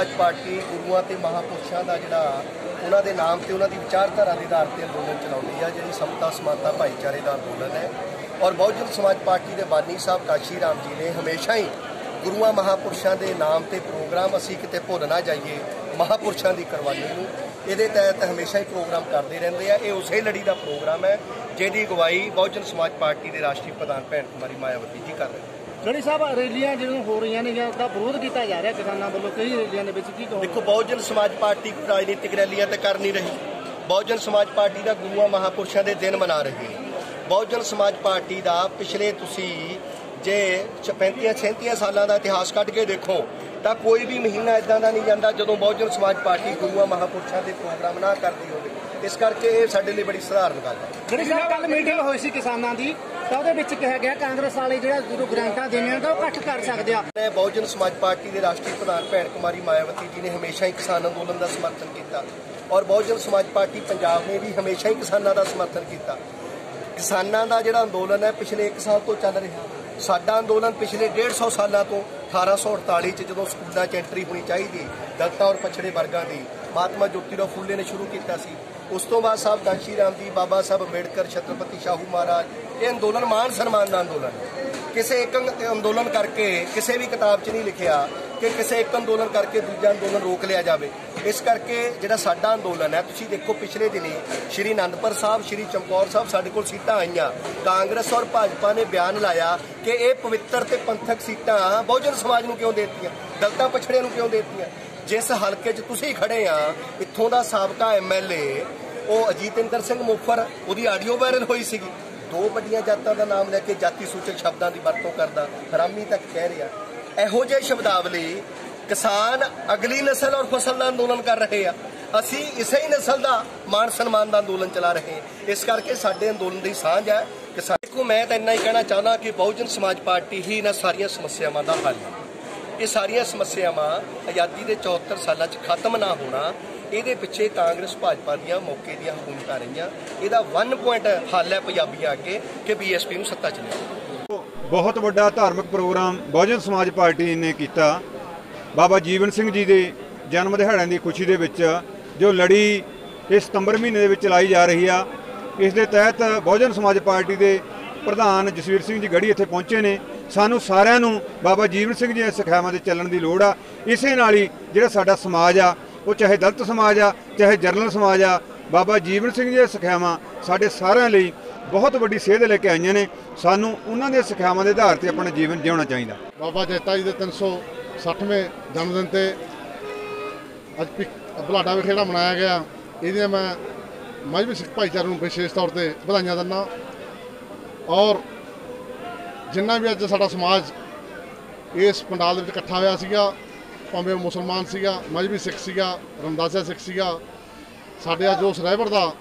समाज पार्टी गुरुआं ते महापुरुषों का जिहड़ा उन्हां दे नाम ते उन्हां दी विचारधारा के आधार पर अंदोलन चलाउंदी है, जिहड़ी समता समानता भाईचारे का अंदोलन है। और बहुजन समाज पार्टी के बानी साहब काशी राम जी ने हमेशा ही गुरुआं महापुरुषों के नाम ते प्रोग्राम असीं किते भुल ना जाइए महापुरुषों की कुर्बानी नूं इहदे तहत हमेशा ही प्रोग्राम करते रहंदे आ। ये उसे लड़ी का प्रोग्राम है जिहदी अगवाई बहुजन समाज पार्टी के राष्ट्रीय प्रधान भैन कुमारी मायावती जी कर रहे हैं। गढ़ी साहब रैलियां जो हो रही ने उसका विरोध किया जा रहा है किसानों वालों कई रैलियां की कहो? देखो, बहुजन समाज पार्टी राजनीतिक रैलियां तो कर नहीं रही। बहुजन समाज पार्टी का गुरुआं महापुरुषों के दिन मना रही है। बहुजन समाज पार्टी का पिछले तुसी जे 35-37 सालों का इतिहास कढ़ के देखो तो कोई भी महीना इदा का नहीं जाता जो बहुजन समाज पार्टी गुरुआं महापुरुषों के प्रोग्राम ना करती हो। इस करके ये साडे लिए बड़ी सधारण गल है। जी साहब, कल मीटिंग हुई सी किसानों की तो कहा गया कांग्रेस वाले जो ग्रांटां देने वो घट कर सकते हैं। बहुजन समाज पार्टी के राष्ट्रीय प्रधान भैन कुमारी मायावती जी ने हमेशा ही किसान अंदोलन का समर्थन किया और बहुजन समाज पार्टी पंजाब ने भी हमेशा ही किसानों का समर्थन किया। किसानों का जिहड़ा अंदोलन है पिछले 1 साल तो चल रहा। साडा अंदोलन पिछले 150 सालों तो 1848 जो स्कूलों एंट्री होनी चाहिए दलितां और पछड़े वर्गों की महात्मा ज्योतिराव फुले ने शुरू किया। उस तो बाद साहब कांशी राम जी, बाबा साहब अंबेडकर, छत्रपति शाहू महाराज, ये अंदोलन मान सन्मान का अंदोलन है। किसी एक अंदोलन करके किसी भी किताब च नहीं लिखा कि किसी एक अंदोलन करके दूजा अंदोलन रोक लिया जाए। इस करके जिहड़ा साडा अंदोलन है, तुसीं देखो पिछले दिनी श्री आनंदपुर साहब, श्री चमकौर साहब साडे कोल सीटां आईयां, कांग्रेस और भाजपा ने बयान लाया कि ये पवित्र ते पंथक सीटां बहुजन समाज नूं क्यों देतियां, दलितां पछड़ियां नूं क्यों देतियां। जिस हलके च तुसीं खड़े आ, इत्थों दा साबका MLA वो अजीतिंदर सिंह मुफर, उसकी आडियो वायरल हुई सी। 2 वड्डियां जातां दा नाम लैके जाति सूचक शब्दों की वरतों करदा हरामी तक कह रहा। इहो जिही शब्दावली किसान अगली नस्ल और फसल का अंदोलन कर रहे हैं। असी इसे ही नस्ल का मान सन्मान का अंदोलन चला रहे हैं। इस करके साडे अंदोलन की सांझ है। किसान को मैं तो इन्ना ही कहना चाहना कि बहुजन समाज पार्टी ही इन्हां सारियां समस्यावां दा हल है। ये सारियां समस्यावां आज़ादी के 74 सालों खत्म ना होना, ये पिछे कांग्रेस भाजपा दियां मौके दियां हुकूमतां रहियां। इहदा 1 पॉइंट हल है पंजाबियां अगे कि BSP नूं सत्ता चले। बहुत बड़ा धार्मिक प्रोग्राम बहुजन समाज पार्टी ने किया। बाबा जीवन सिंह जी के जन्म दिहाड़े की खुशी दे विच जो लड़ी इस सितंबर महीने दे चलाई जा रही है, इस दे तहत बहुजन समाज पार्टी के प्रधान जसवीर सिंह जी गढ़ी इत्थे पहुंचे ने। सानू सारिਆਂ ਨੂੰ बाबा जीवन सिंह जी ਦੀਆਂ ਸਿੱਖਿਆਵਾਂ ਤੇ ਚੱਲਣ ਦੀ ਲੋੜ ਆ। ਇਸੇ ਨਾਲ ਹੀ ਜਿਹੜਾ ਸਾਡਾ ਸਮਾਜ ਆ, ਉਹ ਚਾਹੇ ਦਲਿਤ ਸਮਾਜ ਆ ਚਾਹੇ ਜਰਨਲ ਸਮਾਜ ਆ, बाबा जीवन सिंह जी ਦੀਆਂ ਸਿੱਖਿਆਵਾਂ ਸਾਡੇ ਸਾਰਿਆਂ ਲਈ बहुत वड्डी सेध लेके आईयां ने। सानू उन्हां दी सिक्ख्यावां दे आधार ते अपना जीवन जिउणा चाहीदा। बाबा जैता जी के 360वें जन्मदिन ते अज बलाडा विखे जिहड़ा मनाया गया, इहदियां मैं मजहबी सिख भाईचारे नूं विशेष तौर पर बधाइयां दिंदा। और जिन्ना भी अज साडा समाज इस पंडाल दे विच इकट्ठा होया सीगा, भावें मुसलमान सीगा, मजहबी सिख सीगा, रमदासिया सिख सीगा, साडे अज उस रहबर दा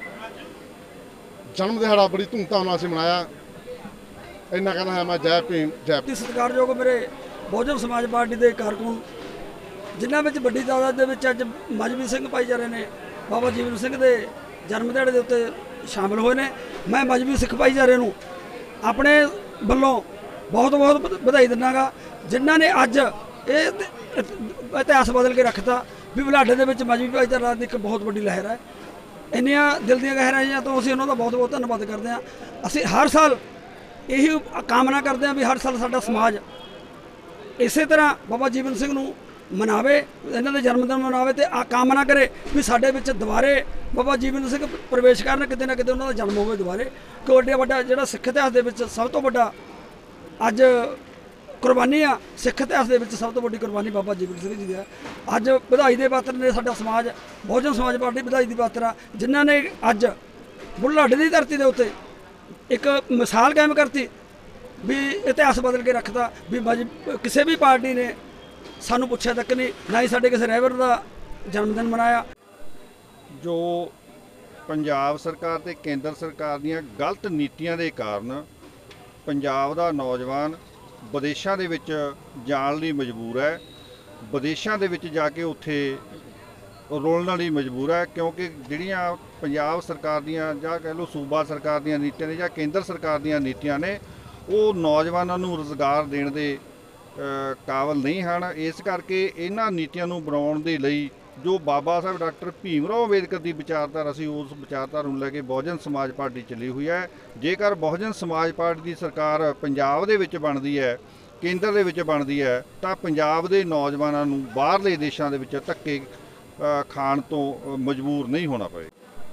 जन्म दिहाड़ा बड़ी धूमधाम नाल मनाया। इन्ना कहना है मैं जय भीम जय। सत्कारयोग मेरे बहुजन समाज पार्टी के कारकुन जिन्होंने वड्डी तादाद के अज मजहबी सिंह भाईचारे ने बाबा जीवन सिंह के जन्म दिहाड़े के उत्ते शामिल हुए हैं। मैं मजहबी सिख भाईचारे नूं अपने वल्लों बहुत बहुत बधाई दिना गा, जिन्हों ने अज ये इतिहास बदल के रखता भी बलाडे के मजहबी भाईचारा की एक बहुत वड्डी लहर है। इन्नियां दिल दी गहराइयां तो असीं उन्हां दा बहुत बहुत धन्नवाद करते हैं। असीं हर साल यही कामना करते हैं भी हर साल साडा समाज इस तरह बाबा जीवन सिंह नूं मनावे, इन्हां दे जन्मदिन मनावे ते कामना करे भी साडे विच दुबारे बाबा जीवन सिंह प्रवेश करन, किते ना किते उन्हां दा जन्म होवे दुबारे। कि एड्डा वड्डा जिहड़ा सिख इतिहास दे विच सब तो वड्डा अज कुर्बानी आ, सिख इतिहास के सब तो वड्डी कुर्बानी बाबा जीवन सिंह जी है। अज बधाई के पात्र ने साडा समाज, बहुजन समाज पार्टी बधाई की पात्र आ, जिन्हों ने अज बुढ़लाडे की धरती के उत्ते एक मिसाल कायम करती भी इतिहास बदल के रखता भी किसी भी पार्टी ने सानू पुछया तक नहीं, ना ही साडे किसी रहबर का जन्मदिन मनाया। जो पंजाब सरकार ते केंद्र सरकार दीयां गलत नीतियां दे कारण पंजाब दा नौजवान विदेशों के विच जाण लई मजबूर है। विदेशों के विच जाके उत्थे रोलण लई मजबूर है, क्योंकि जिहड़ियां पंजाब सरकार दीयां जां कह लो सूबा सरकार दीयां नीतियां ने जां केंद्र सरकार दीयां नीतियां ने वो नौजवानों नूं रोज़गार देण दे ਕਾਬਲ ਨਹੀਂ ਹਨ। ਇਸ ਕਰਕੇ ਇਹਨਾਂ ਨੀਤੀਆਂ ਨੂੰ ਬਣਾਉਣ ਦੇ ਲਈ ਜੋ ਬਾਬਾ ਸਾਹਿਬ ਡਾਕਟਰ ਭੀਮ ਰਾਓ ਅੰਬੇਦਕਰ ਦੀ ਵਿਚਾਰਧਾਰਾ ਸੀ, ਉਸ ਵਿਚਾਰਧਾਰਾ ਨੂੰ ਲੈ ਕੇ ਬਹੁਜਨ ਸਮਾਜ ਪਾਰਟੀ ਚੱਲੀ ਹੋਈ ਹੈ। ਜੇਕਰ ਬਹੁਜਨ ਸਮਾਜ ਪਾਰਟੀ ਦੀ ਸਰਕਾਰ ਪੰਜਾਬ ਦੇ ਵਿੱਚ ਬਣਦੀ ਹੈ, ਕੇਂਦਰ ਦੇ ਵਿੱਚ ਬਣਦੀ ਹੈ, ਤਾਂ ਪੰਜਾਬ ਦੇ ਨੌਜਵਾਨਾਂ ਨੂੰ ਬਾਹਰਲੇ ਦੇਸ਼ਾਂ ਦੇ ਵਿੱਚ ਧੱਕੇ ਖਾਣ ਤੋਂ ਮਜਬੂਰ ਨਹੀਂ ਹੋਣਾ ਪਏ।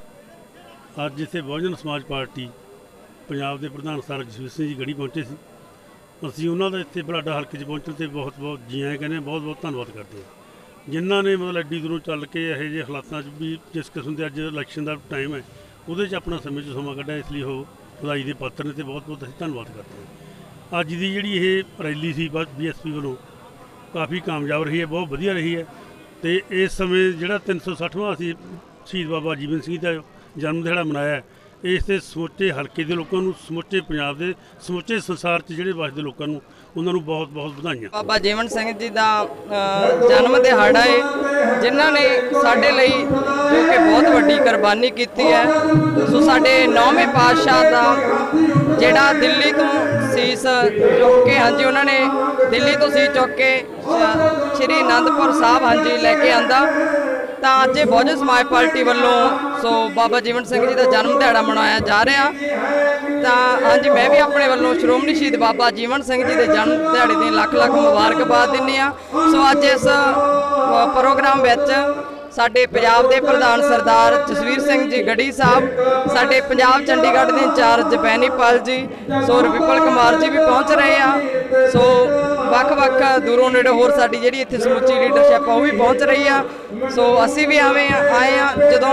ਅੱਜ ਇੱਥੇ ਬਹੁਜਨ ਸਮਾਜ ਪਾਰਟੀ ਪੰਜਾਬ ਦੇ ਪ੍ਰਧਾਨ ਸਰ ਜਸਵੀਰ ਸਿੰਘ ਜੀ ਗੜੀ ਪਹੁੰਚੇ ਸੀ। ਅਸੀਂ ਉਹਨਾਂ ਦਾ ਇੱਥੇ ਬਲਾਡਾ ਹਲਕੇ 'ਚ ਪਹੁੰਚਣ 'ਤੇ ਬਹੁਤ ਬਹੁਤ ਜੀ ਆਇਆਂ ਕਹਿੰਦੇ, ਬਹੁਤ ਬਹੁਤ ਧੰਨਵਾਦ ਕਰਦੇ ਹਾਂ ਜਿਨ੍ਹਾਂ ਨੇ ਮਤਲਬ ਐਡੀ ਦੂਰੋਂ ਚੱਲ ਕੇ ਇਹੋ ਜਿਹੇ ਹਾਲਾਤਾਂ 'ਚ ਵੀ ਜਿਸ ਕਿਸਮ ਦੇ ਅੱਜ ਇਲੈਕਸ਼ਨ ਦਾ ਟਾਈਮ ਹੈ ਉਹਦੇ 'ਚ ਆਪਣਾ ਸਮੇਂ 'ਚ ਸਮਾਂ ਕੱਢਿਆ। ਇਸ ਲਈ ਉਹ ਵਧਾਈ ਦੇ ਪਾਤਰ ਨੇ ਅਤੇ ਬਹੁਤ ਬਹੁਤ ਅਸੀਂ ਧੰਨਵਾਦ ਕਰਦੇ ਹਾਂ। ਅੱਜ ਦੀ ਜਿਹੜੀ ਇਹ ਰੈਲੀ ਸੀ BSP ਵੱਲੋਂ ਕਾਫੀ ਕਾਮਯਾਬ ਰਹੀ ਹੈ, ਬਹੁਤ ਵਧੀਆ ਰਹੀ ਹੈ। ਅਤੇ ਇਸ ਸਮੇਂ ਜਿਹੜਾ 360ਵਾਂ ਅਸੀਂ ਸ਼ਹੀਦ ਬਾਬਾ ਜੀਵਨ ਸਿੰਘ ਦਾ ਜਨਮ ਦਿਹਾੜਾ ਮਨਾਇਆ, ਇਸ 'ਤੇ ਸਮੁੱਚੇ ਹਲਕੇ ਦੇ ਲੋਕਾਂ ਨੂੰ, ਸਮੁੱਚੇ ਪੰਜਾਬ ਦੇ, ਸਮੁੱਚੇ ਸੰਸਾਰ 'ਚ ਜਿਹੜੇ ਵੱਸਦੇ ਲੋਕਾਂ ਨੂੰ, ਉਹਨਾਂ ਨੂੰ ਬਹੁਤ ਬਹੁਤ ਵਧਾਈਆਂ। ਬਾਬਾ ਜੀਵਨ ਸਿੰਘ ਜੀ ਦਾ ਜਨਮ ਦਿਹਾੜਾ ਹੈ, ਜਿਨ੍ਹਾਂ ਨੇ ਸਾਡੇ ਲਈ ਜੋ ਕਿ ਬਹੁਤ ਵੱਡੀ ਕੁਰਬਾਨੀ ਕੀਤੀ ਹੈ। ਸੋ ਸਾਡੇ 9ਵੇਂ ਪਾਤਸ਼ਾਹ ਦਾ ਜਿਹੜਾ ਦਿੱਲੀ ਤੋਂ ਸੀਸ ਚੁੱਕ ਕੇ, ਹਾਂਜੀ, ਉਹਨਾਂ ਨੇ ਦਿੱਲੀ ਤੋਂ ਸੀਸ ਚੁੱਕ ਕੇ ਸ਼੍ਰੀ ਅਨੰਦਪੁਰ ਸਾਹਿਬ, ਹਾਂਜੀ, ਲੈ ਕੇ ਆਂਦਾ। ਤਾਂ ਅੱਜ ਬਹੁਜਨ ਸਮਾਜ ਪਾਰਟੀ ਵੱਲੋਂ ਸੋ ਬਾਬਾ ਜੀਵਨ ਸਿੰਘ ਜੀ ਦਾ ਜਨਮ ਦਿਹਾੜਾ ਮਨਾਇਆ ਜਾ ਰਿਹਾ। ਤਾਂ ਹਾਂਜੀ, ਮੈਂ ਵੀ ਆਪਣੇ ਵੱਲੋਂ ਸ਼੍ਰੋਮਣੀ ਸ਼ਹੀਦ ਬਾਬਾ ਜੀਵਨ ਸਿੰਘ ਜੀ ਦੇ ਜਨਮ ਦਿਹਾੜੇ ਦੀਆਂ ਲੱਖ ਲੱਖ ਮੁਬਾਰਕਬਾਦ ਦਿੰਦੀ ਹਾਂ। ਸੋ ਅੱਜ ਇਸ ਪ੍ਰੋਗਰਾਮ ਵਿੱਚ ਸਾਡੇ ਪੰਜਾਬ ਦੇ ਪ੍ਰਧਾਨ ਸਰਦਾਰ ਜਸਵੀਰ ਸਿੰਘ ਜੀ ਗੜੀ ਸਾਹਿਬ, ਸਾਡੇ ਪੰਜਾਬ ਚੰਡੀਗੜ੍ਹ ਦੇ ਇੰਚਾਰਜ ਬੈਨੀਪਾਲ ਜੀ, ਸੋ ਵਿਪਲ ਕੁਮਾਰ ਜੀ ਵੀ ਪਹੁੰਚ ਰਹੇ ਆ। ਸੋ ਵੱਖ-ਵੱਖ ਦੂਰੋਂ ਨੇੜੇ ਹੋਰ ਸਾਡੀ ਜਿਹੜੀ ਇੱਥੇ ਸਮੁੱਚੀ ਲੀਡਰਸ਼ਿਪ ਆ ਉਹ ਵੀ ਪਹੁੰਚ ਰਹੀ ਆ। ਸੋ ਅਸੀਂ ਵੀ ਆਏ ਆ ਜਦੋਂ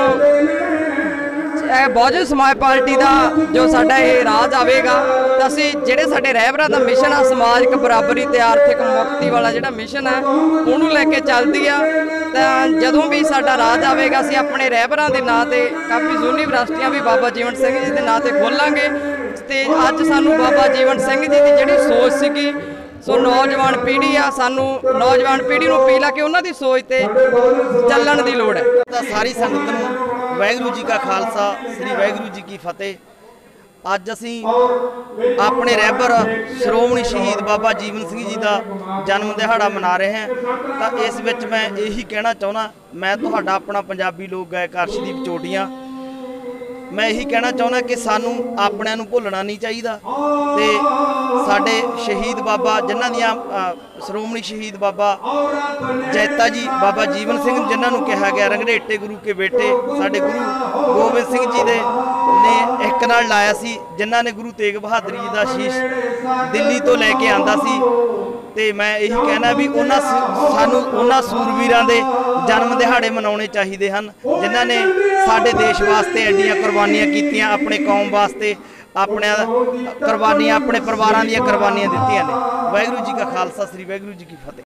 ਇਹ ਬਹੁਜਨ ਸਮਾਜ ਪਾਰਟੀ ਦਾ ਜੋ ਸਾਡਾ ਇਹ ਰਾਜ ਆਵੇਗਾ, ਤਾਂ ਅਸੀਂ ਜਿਹੜੇ ਸਾਡੇ ਰਹਿਬਰਾਂ ਦਾ ਮਿਸ਼ਨ ਆ, ਸਮਾਜਿਕ ਬਰਾਬਰੀ ਤੇ ਆਰਥਿਕ ਮੁਕਤੀ ਵਾਲਾ ਜਿਹੜਾ ਮਿਸ਼ਨ ਹੈ, ਉਹਨੂੰ ਲੈ ਕੇ ਚੱਲਦੀ ਆ। ਤਾਂ ਜਦੋਂ ਵੀ ਸਾਡਾ ਰਾਜ ਆਵੇਗਾ, ਅਸੀਂ ਆਪਣੇ ਰਹਿਬਰਾਂ ਦੇ ਨਾਂ ਤੇ ਕਾਫੀ ਯੂਨੀਵਰਸਿਟੀਆਂ ਵੀ ਬਾਬਾ ਜੀਵਨ ਸਿੰਘ ਜੀ ਦੇ ਨਾਂ ਤੇ ਖੋਲਾਂਗੇ। ਤੇ ਅੱਜ ਸਾਨੂੰ ਬਾਬਾ ਜੀਵਨ ਸਿੰਘ ਜੀ ਦੀ ਜਿਹੜੀ ਸੋਚ ਸੀਗੀ, ਸੋ ਨੌਜਵਾਨ ਪੀੜ੍ਹੀ ਆ, ਸਾਨੂੰ ਨੌਜਵਾਨ ਪੀੜ੍ਹੀ ਨੂੰ ਅਪੀਲ ਆ ਕਿ ਉਹਨਾਂ ਦੀ ਸੋਚ ਤੇ ਚੱਲਣ ਦੀ ਲੋੜ ਹੈ। ਤਾਂ ਸਾਰੀ ਸੰਗਤ ਨੂੰ ਵਾਹਿਗੁਰੂ ਜੀ ਕਾ ਖਾਲਸਾ, ਸ੍ਰੀ ਵਾਹਿਗੁਰੂ ਜੀ ਕੀ ਫਤਿਹ। ਅੱਜ ਅਸੀਂ ਆਪਣੇ ਰਹਿਬਰ ਸ਼੍ਰੋਮਣੀ ਸ਼ਹੀਦ ਬਾਬਾ ਜੀਵਨ ਸਿੰਘ ਜੀ ਦਾ ਜਨਮ ਦਿਹਾੜਾ ਮਨਾ ਰਹੇ ਹਾਂ। ਤਾਂ ਇਸ ਵਿੱਚ ਮੈਂ ਇਹੀ ਕਹਿਣਾ ਚਾਹੁੰਦਾ, ਮੈਂ ਤੁਹਾਡਾ ਆਪਣਾ ਪੰਜਾਬੀ ਲੋਕ ਗਾਇਕ ਅਰਸ਼ਦੀਪ ਚੋਟੀਆਂ, ਮੈਂ ਇਹੀ ਕਹਿਣਾ ਚਾਹੁੰਦਾ ਕਿ ਸਾਨੂੰ ਆਪਣਿਆਂ ਨੂੰ ਭੁੱਲਣਾ ਨਹੀਂ ਚਾਹੀਦਾ। ਤੇ ਸਾਡੇ ਸ਼ਹੀਦ ਬਾਬਾ ਜਿਨ੍ਹਾਂ ਦੀਆਂ ਸ਼੍ਰੋਮਣੀ ਸ਼ਹੀਦ ਬਾਬਾ ਜੈਤਾ ਜੀ ਬਾਬਾ ਜੀਵਨ ਸਿੰਘ, ਜਿਨ੍ਹਾਂ ਨੂੰ ਕਿਹਾ ਗਿਆ ਰੰਗੜੇਟੇ ਗੁਰੂ ਕੇ ਬੇਟੇ, ਸਾਡੇ ਗੁਰੂ ਗੋਬਿੰਦ ਸਿੰਘ ਜੀ ਦੇ ਨੇ ਇੱਕ ਨਾਲ ਲਾਇਆ ਸੀ, ਜਿਨ੍ਹਾਂ ਨੇ ਗੁਰੂ ਤੇਗ ਬਹਾਦਰ ਜੀ ਦਾ ਸ਼ੀਸ਼ ਦਿੱਲੀ ਤੋਂ ਲੈ ਕੇ ਆਂਦਾ ਸੀ। ਤੇ ਮੈਂ ਇਹੀ ਕਹਿਣਾ ਵੀ ਸਾਨੂੰ ਉਹਨਾਂ ਸੂਰਵੀਰਾਂ ਦੇ ਜਨਮ ਦਿਹਾੜੇ ਮਨਾਉਣੇ ਚਾਹੀਦੇ ਹਨ, ਜਿਨ੍ਹਾਂ ਨੇ ਸਾਡੇ ਦੇਸ਼ ਵਾਸਤੇ ਐਡੀਆਂ ਕੁਰਬਾਨੀਆਂ ਕੀਤੀਆਂ, ਆਪਣੇ ਕੌਮ ਵਾਸਤੇ ਆਪਣੇ ਕੁਰਬਾਨੀਆਂ, ਆਪਣੇ ਪਰਿਵਾਰਾਂ ਦੀਆਂ ਕੁਰਬਾਨੀਆਂ ਦਿੱਤੀਆਂ ਨੇ। ਵਾਹਿਗੁਰੂ ਜੀ ਕਾ ਖਾਲਸਾ, ਸ੍ਰੀ ਵਾਹਿਗੁਰੂ ਜੀ ਕੀ ਫਤਿਹ।